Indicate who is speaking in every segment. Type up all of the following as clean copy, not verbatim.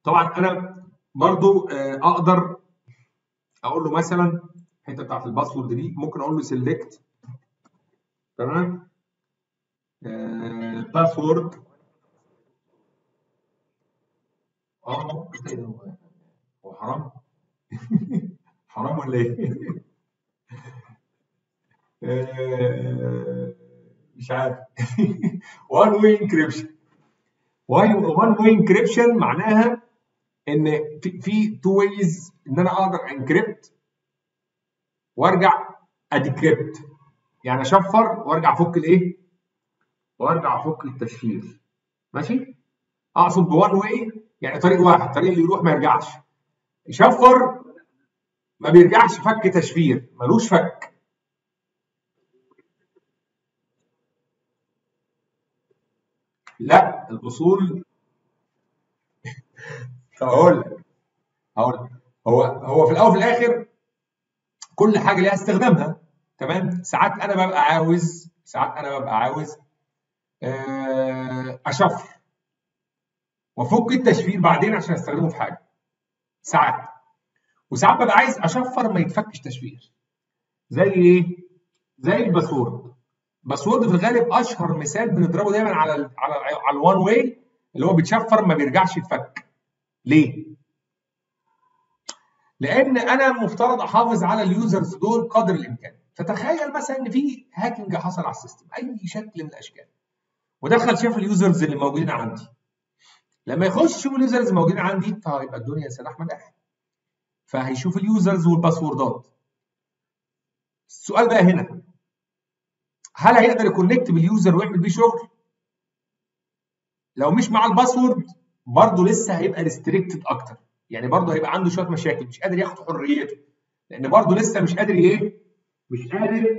Speaker 1: طبعا انا برضو اقدر اقول له مثلا الحته بتاعت الباسورد دي ممكن اقول له سيلكت. تمام. باسورد. هو حرام؟ حرام ولا ايه؟ مش عارف. وان واي انكريبشن. وان واي انكريبشن معناها ان في تو ويز ان انا اقدر انكريبت وارجع اديكريبت، يعني اشفر وارجع افك الايه؟ وارجع افك التشفير. ماشي؟ اقصد بوان واي يعني طريق واحد، طريق اللي يروح ما يرجعش. يشفر ما بيرجعش، فك تشفير ملوش فك. لا الاصول. طب هقول لك هو في الاول وفي الاخر كل حاجه ليها استخدامها. تمام. ساعات انا ببقى عاوز اشفر وافك التشفير بعدين عشان استخدمه في حاجه. ساعات. وساعات ببقى عايز اشفر ما يتفكش تشفير. زي ايه؟ زي الباسورد. باسورد في الغالب اشهر مثال بنضربه دايما على الوان واي، اللي هو بيتشفر ما بيرجعش يتفك. ليه؟ لان انا المفترض احافظ على اليوزرز دول قدر الامكان. فتخيل مثلا ان في هاكينج حصل على السيستم اي شكل من الاشكال، ودخل شاف اليوزرز اللي موجودين عندي. لما يخش يشوف اليوزرز الموجودين عندي فهيبقى الدنيا سلاح مداح، فهيشوف اليوزرز والباسوردات. السؤال بقى هنا، هل هيقدر يكونكت باليوزر ويعمل بيه شغل؟ لو مش مع الباسورد برضه لسه هيبقى ريستريكتد اكتر، يعني برضه هيبقى عنده شويه مشاكل، مش قادر ياخد حريته، لان برضه لسه مش قادر ايه؟ مش قادر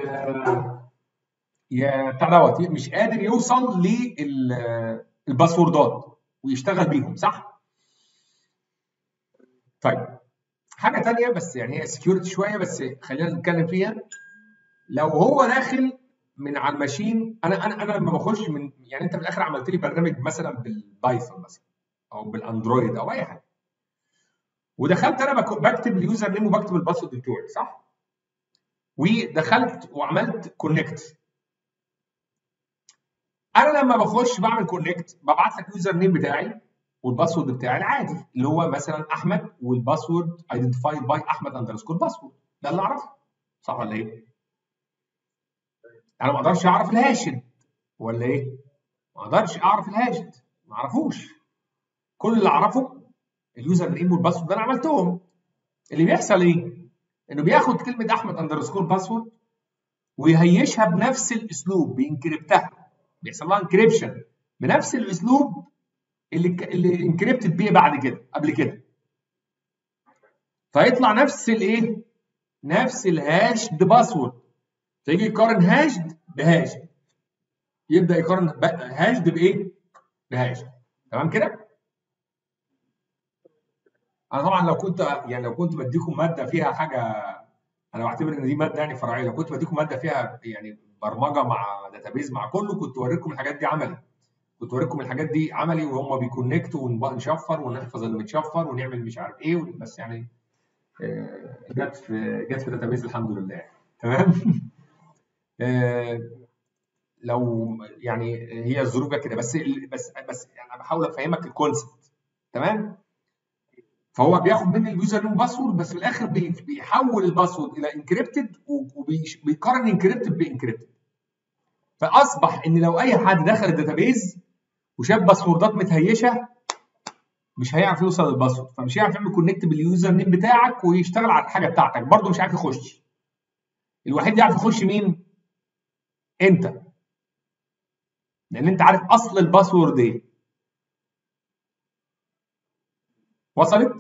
Speaker 1: بتاع دوت، مش قادر يوصل للباسوردات ويشتغل بيهم. صح؟ طيب حاجه تانية بس يعني هي سكيورتي شويه، بس خلينا نتكلم فيها. لو هو داخل من على الماشين، انا لما بخش من، يعني انت في الاخر عملت لي برنامج مثلا بالبايثون مثلا او بالاندرويد او اي حاجه، ودخلت انا بكتب اليوزر نيم وبكتب الباسورد بتوعي، صح؟ ودخلت وعملت كونكت. انا لما بخش بعمل كونكت ببعت لك اليوزر نيم بتاعي والباسورد بتاعي العادي اللي هو مثلا احمد، والباسورد ايدنتيفايد باي احمد اندرسكور باسورد. ده اللي اعرفه. صح ولا ايه؟ انا ما اقدرش اعرف الهاشد ولا ايه؟ ما اقدرش اعرف الهاشد، ما اعرفوش. كل اللي اعرفه اليوزر نيم والباسورد ده انا عملتهم. اللي بيحصل ايه؟ انه بياخد كلمه احمد اندرسكور باسورد ويهيشها بنفس الاسلوب، بينكربتها، بيحصل لها انكريبشن بنفس الاسلوب اللي انكريبتد بيه بعد كده قبل كده. فيطلع نفس الايه؟ نفس الهاشد باسورد. فيجي يقارن هاشد بهاشد، يبدا يقارن هاشد بايه؟ بهاشد. تمام كده؟ انا طبعا لو كنت بديكم ماده فيها حاجه، انا بعتبر ان دي ماده يعني فرعيه، لو كنت بديكم ماده فيها يعني برمجه مع داتابيز مع كله كنت اوريكم الحاجات دي عملي. كنت اوريكم الحاجات دي عملي وهم بيكونكتوا ونشفر ونحفظ المتشفر ونعمل مش عارف ايه، بس يعني جت في داتابيز الحمد لله. تمام. آه، لو يعني هي الظروف كده، بس يعني انا بحاول افهمك الكونسبت. تمام. فهو بياخد مني اليوزر نيم باسورد، بس في الاخر بيحول الباسورد الى انكريبتد وبيقارن انكريبتد بانكريبتد. فاصبح ان لو اي حد دخل الداتابيز وشاف باسوردات متهيشه مش هيعرف يوصل للباسورد، فمش هيعرف يعمل كونكت باليوزر نيم بتاعك ويشتغل على الحاجه بتاعتك، برضه مش عارف يخش. الوحيد اللي يعرف يخش مين؟ انت، لان انت عارف اصل الباسورد ايه. وصلت؟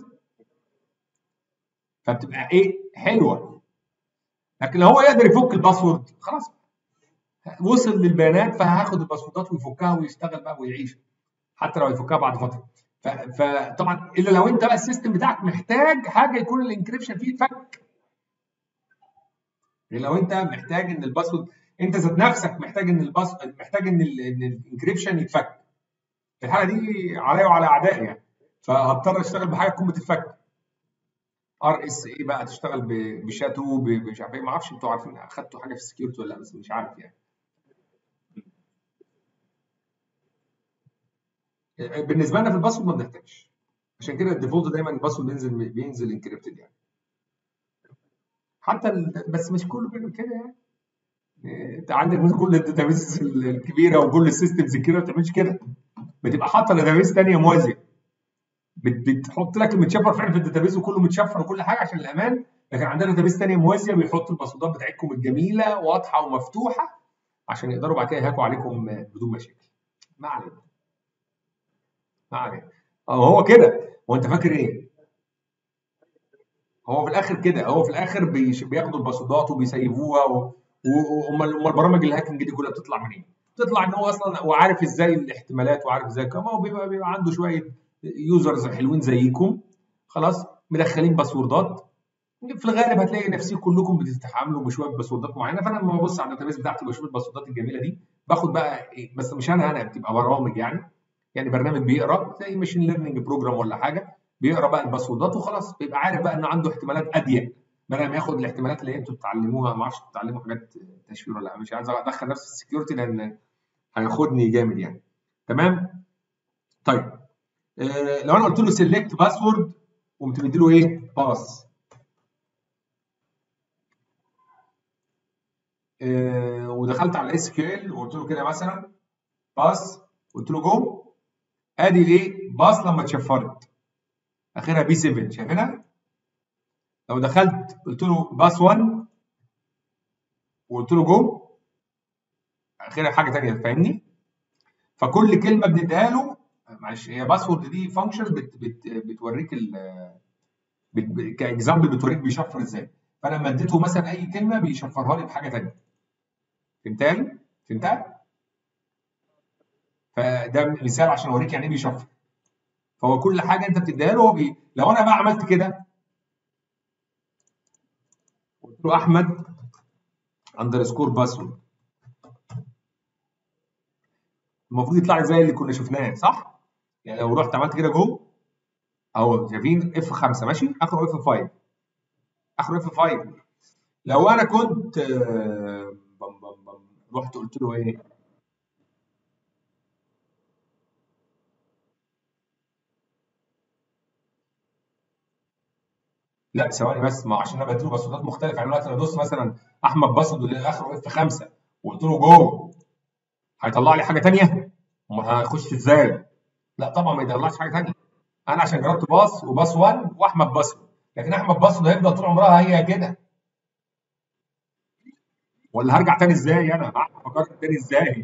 Speaker 1: فبتبقى ايه؟ حلوه. لكن لو هو يقدر يفك الباسورد خلاص، وصل للبيانات فهاخد الباسوردات ويفكها ويشتغل بقى ويعيش، حتى لو يفكها بعد فتره. فطبعا الا لو انت بقى السيستم بتاعك محتاج حاجه يكون الانكريبشن فيه اتفك. يعني لو انت محتاج ان الباسورد، انت ذات نفسك محتاج ان الانكريبشن يتفك. في الحاله دي عليا وعلى اعدائي يعني. فهضطر اشتغل بحاجه تكون بتتفك. ار اس اي بقى تشتغل بشاتو مش عارف ايه، ما اعرفش انتوا عارفين اخدتوا حاجه في السكيورتي ولا لا، بس مش عارف يعني. بالنسبه لنا في الباسورد ما بنحتاجش، عشان كده الديفولت دايما الباسورد بينزل انكريبتد يعني. حتى بس مش كله بيعمل كده يعني. انت عندك مثلا كل الداتابيز الكبيره وكل السيستمز الكبيره ما بتعملش كده، بتبقى حاطه داتابيز ثانيه موازيه، بتحط لك المتشفر فعلا في الداتابيز وكله متشفر وكل حاجه عشان الامان، لكن عندنا داتابيز ثانيه موازيه بيحط الباسوردات بتاعتكم الجميله واضحه ومفتوحه عشان يقدروا بعد كده يهاكوا عليكم بدون مشاكل. ما علينا، ما علينا. هو كده، هو انت فاكر ايه؟ هو في الاخر كده، هو في الاخر بياخدوا الباسوردات وبيسيبوها امال البرامج الهاكينج دي كلها بتطلع منين؟ بتطلع ان هو اصلا وعارف ازاي الاحتمالات وعارف ازاي كمان، هو بيبقى عنده شويه يوزرز حلوين زيكم، خلاص مدخلين باسوردات. في الغالب هتلاقي نفسكم كلكم بتتعاملوا بشويه باسوردات معينه، فانا لما ببص على الداتابيس بتاعتي بشوف الباسوردات الجميله دي، باخد بقى إيه، بس مش انا بتبقى برامج يعني برنامج بيقرا زي ماشين ليرنينج بروجرام ولا حاجه، بيقرا بقى الباسوردات وخلاص، بيبقى عارف بقى انه عنده احتمالات اضيق، بدل ما ياخد الاحتمالات اللي انتوا بتتعلموها. ما اعرفش بتتعلموا حاجات تشفير ولا لا، مش عايز ادخل نفسي في السكيورتي لان هياخدني جامد يعني. تمام. طيب لو انا قلت له سيلكت باسورد قمت مدي له ايه؟ باس. ودخلت على الاس كيو ال وقلت له كده مثلا باس، قلت له جو، ادي الايه؟ باس لما اتشفرت اخرها بي 7، شايفينها؟ لو دخلت قلت له باس 1 وقلت له جو، اخرها حاجه ثانيه، فاهمني؟ فكل كلمه بنديها له، معلش هي باسورد دي فانكشن بتوريك كاكزامبل بتوريك بيشفر ازاي، فانا لما اديته مثلا اي كلمه بيشفرها لي بحاجه ثانيه. فهمتها؟ فهمتها؟ فده مثال عشان اوريك يعني ايه بيشفر. فهو كل حاجه انت بتديها له لو انا بقى عملت كده قلت له احمد اندرسكور باسورد، المفروض يطلع لي زي اللي كنا شفناه صح؟ يعني لو رحت عملت كده جو اهو، شايفين اف 5 ماشي، اخره اف 5، اخره اف 5. لو انا كنت رحت قلت له ايه؟ لا ثواني بس، ما عشان انا بديله باسوردات مختلفه، يعني دلوقتي انا ادوس مثلا احمد باسورد اللي اخره اف 5 وقلت له جو، هيطلع لي حاجه ثانيه؟ امال هخش ازاي؟ لا طبعا ما يطلعش حاجه ثانيه. انا عشان جربت باص وباص 1 واحمد باسورد، لكن احمد باسورد هيفضل طول عمرها هي كده، ولا هرجع تاني ازاي؟ انا هعرف افكر تاني ازاي؟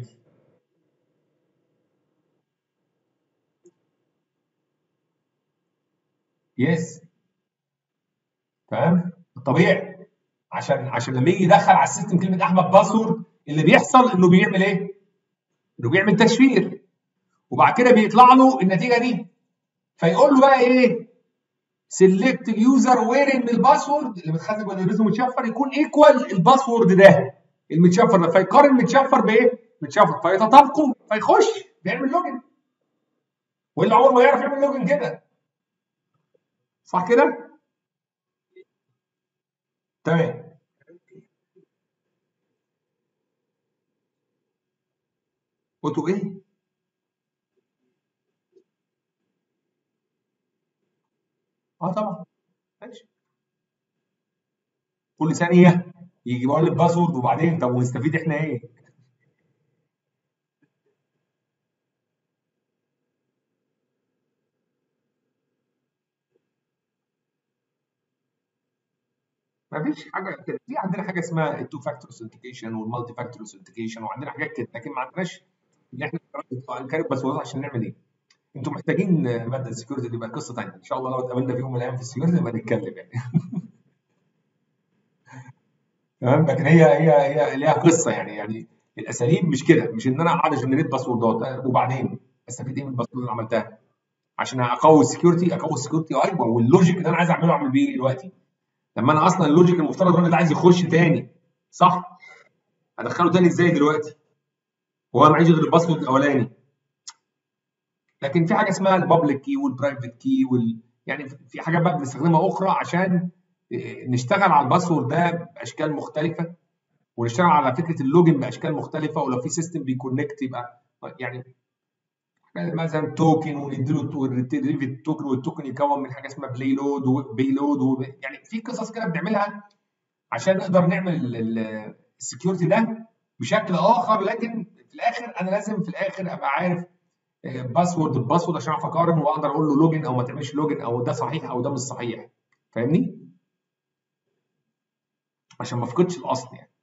Speaker 1: يس، فاهم؟ الطبيعي عشان لما يجي يدخل على السيستم كلمه احمد باسورد، اللي بيحصل انه بيعمل ايه؟ انه بيعمل تشفير، وبعد كده بيطلع له النتيجه دي، فيقول له بقى ايه؟ سيلكت اليوزر وير ان الباسورد اللي متخزن جوه الريزو متشفر يكون ايكوال الباسورد ده المتشفر ده، فيقارن المتشفر بايه؟ متشفر، فيتطابقوا فيخش بيعمل لوجن، واللي عمره ما يعرف يعمل لوجن كده، صح كده؟ تمام. اوتو ايه؟ اه طبعا، ماشي. كل ثانيه يجي يقول لي الباسورد، وبعدين طب ونستفيد احنا ايه؟ ما فيش حاجه كده، في عندنا حاجه اسمها التو فاكتور اوثنتيكيشن والمالتي فاكتور اوثنتيكيشن، وعندنا حاجات كده، لكن ما عندناش ان احنا نكرر باسورد عشان نعمل ايه؟ انتم محتاجين ماده السكيورتي دي بقى قصه ثانيه، ان شاء الله لو اتقابلنا في يوم من الايام في السكيورتي نبقى نتكلم يعني. تمام، لكن هي ليها قصه يعني الاساليب مش كده، مش ان انا اقعد اجنريت باسوردات وبعدين استفيد ايه من الباسورد اللي عملتها عشان اقوي السكيورتي، ايوه، واللوجيك اللي انا عايز اعمله اعمل بيه إيه دلوقتي؟ لما انا اصلا اللوجيك المفترض الراجل ده عايز يخش تاني، صح؟ هدخله تاني ازاي دلوقتي؟ هو معيش غير الباسورد الاولاني. لكن في حاجه اسمها البابليك كي والبرايفت كي يعني في حاجات بقى بنستخدمها اخرى عشان نشتغل على الباسورد ده باشكال مختلفه، ونشتغل على فكره اللوجن باشكال مختلفه، ولو في سيستم بيكونكت يبقى يعني مثلا توكن ونديله الريتريف التوكن، والتوكن يكون من حاجه اسمها بلاي لود وبي لود يعني في قصص كده بنعملها عشان نقدر نعمل السكيورتي ده بشكل اخر. لكن في الاخر انا لازم في الاخر ابقى عارف الباسورد عشان اعرف اقارن واقدر اقول له لوجن او ما تعملش لوجن، او ده صحيح او ده مش صحيح. فاهمني؟ عشان ما افقدش الاصل يعني.